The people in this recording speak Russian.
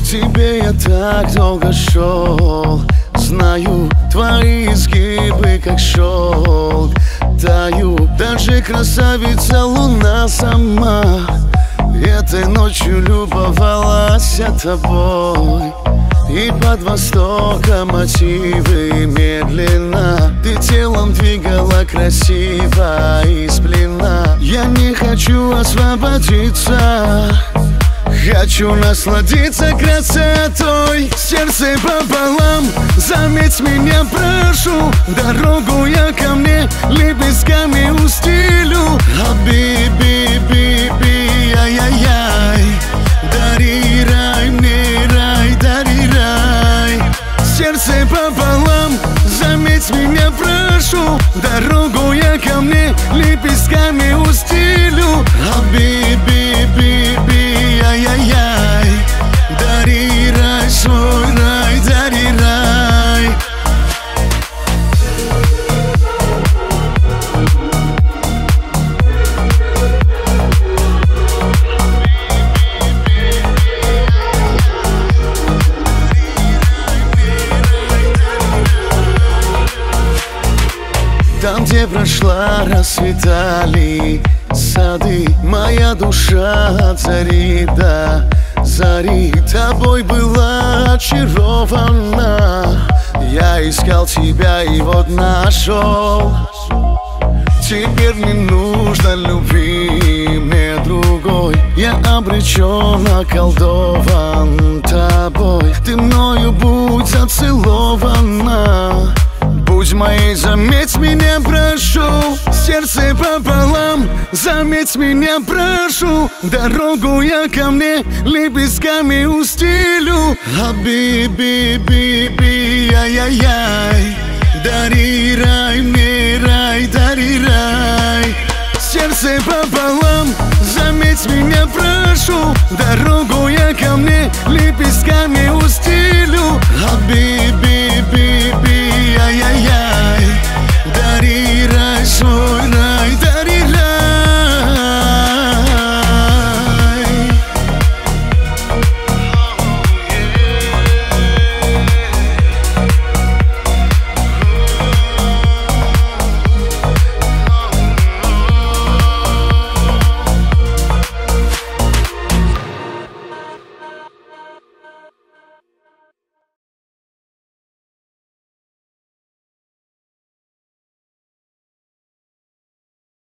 тебе я так долго шел. Знаю, твои изгибы как шелк таю. Даже красавица луна сама этой ночью любовалась тобой. И под востоком мотивы медленно ты телом двигала красиво из плена. Я не хочу освободиться, хочу насладиться красотой. Сердце пополам, заметь меня, прошу. Дорогу я ко мне лепестками устелю. Хаби-би-би-би, ай-яй-яй. Дари рай мне, рай, дари рай. Сердце пополам, заметь меня, прошу. Дорогу я ко мне лепестками устелю. Хаби-би-би-би, ай-яй-яй. Дари рай, свой рай, дари рай. Там, где прошла, расцветали сады, моя душа от зари до зари тобой была очарована. Я искал тебя и вот нашел. Теперь не нужно любви мне другой. Я обречен, околдован тобой. Ты мною будь зацелована. Будь моей, заметь меня, прошу. Сердце пополам, заметь меня, прошу. Дорогу я ко мне лепестками устелю. Хаби-би-би-би, ай-яй-яй. Дари рай мне, рай, дари рай. Сердце пополам, заметь меня, прошу. Дорогу я ко мне лепестками устелю. Хаби-би-би-би, ай-яй-яй.